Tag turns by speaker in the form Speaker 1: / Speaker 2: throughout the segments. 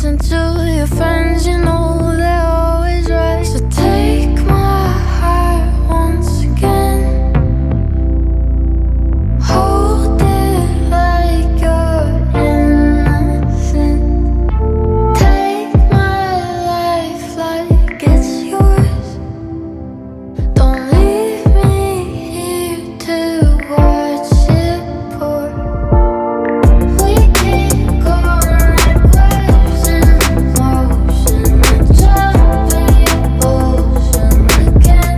Speaker 1: listen to your friends, you know they're always right. So take my heart once again, hold it like you're innocent. Take my life like it's yours. Don't leave me here to watch it pour. We keep going like waves in motion, jumping ocean again.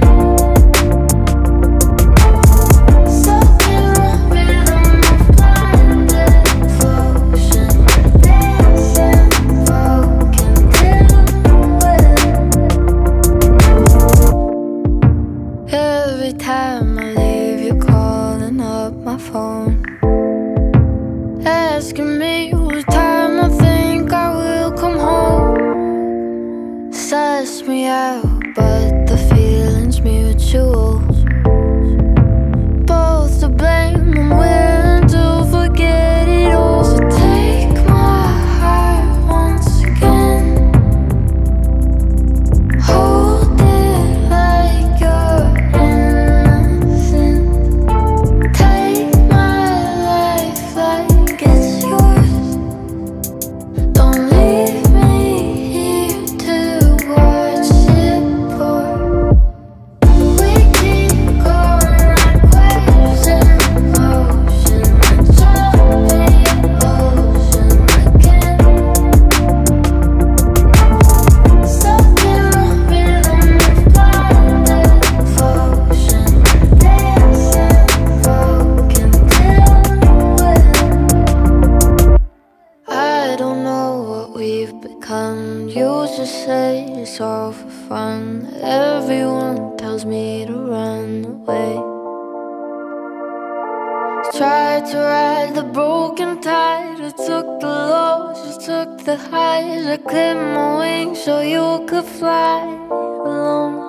Speaker 1: Stuck in the rhythm of blinded devotion, dancing broken till every time I leave, you're calling up my phone, asking me what time I think I will come home. Suss me out, but the feeling's mutual. Both to blame, I'm willing to forget it all. So take my heart once again, hold it like you're innocent. Take my life like it's yours. Don't leave me here to watch it pour. We keep going like waves in motion, jumping ocean again. Stuck in the rhythm of blinded devotion, dancing broken till I don't know what we've become. You just say it's all for fun. Everyone tells me to run away. Tried to ride the broken tide. I took the lows, you took the highs. I clipped my wings so you could fly alone.